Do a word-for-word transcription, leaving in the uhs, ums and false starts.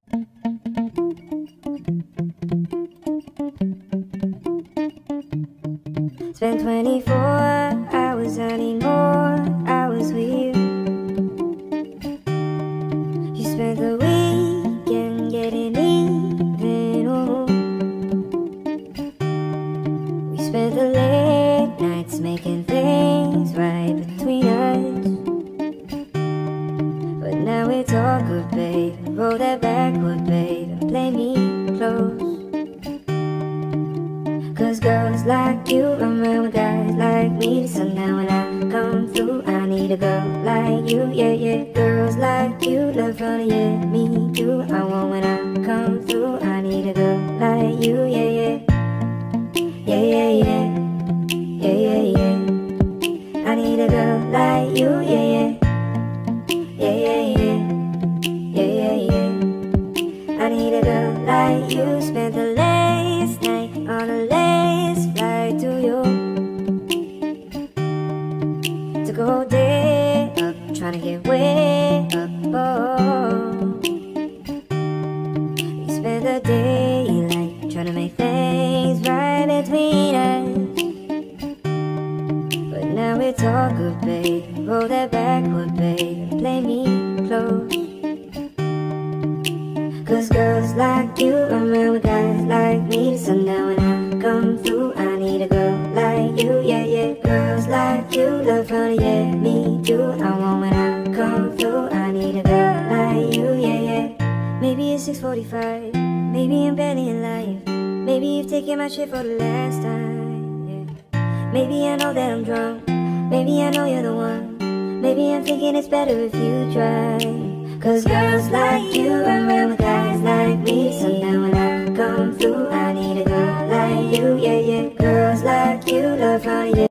Spent twenty-four hours, honey, more hours with you. You spent the weekend getting even, ooh. We spent the late nights making things right between us. But now it's all good, babe. Roll that backward, babe, and play me close. Cause girls like you run around with guys like me. So now when I come through, I need a girl like you, yeah, yeah. Girls like you love fun, yeah, me too. I want when I come through, I need a girl like you, yeah, yeah. Yeah, yeah, yeah. Yeah, yeah, yeah. I need a girl like you, yeah, yeah. Yeah, yeah, yeah. Yeah, yeah, yeah. I need a girl like you. Spent the last night on a last flight to you. Took a whole day up, trying to get way up, oh. We spent the day like trying to make things right between us. But now it's all good, babe. Roll that backward, babe, and play me close. Cause girls like you run around with guys like me. So now when I come through, I need a girl like you, yeah, yeah. Girls like you love fun, yeah, me too. I want when I come through, I need a girl like you, yeah, yeah. Maybe it's six forty-five, maybe I'm barely alive. Maybe you've taken my shit for the last time, yeah. Maybe I know that I'm drunk, maybe I know you're the one. Maybe I'm thinking it's better if you try. Cause girls like you run around with guys like me. So now when I come through, I need a girl like you, yeah, yeah. Girls like you love fun, yeah.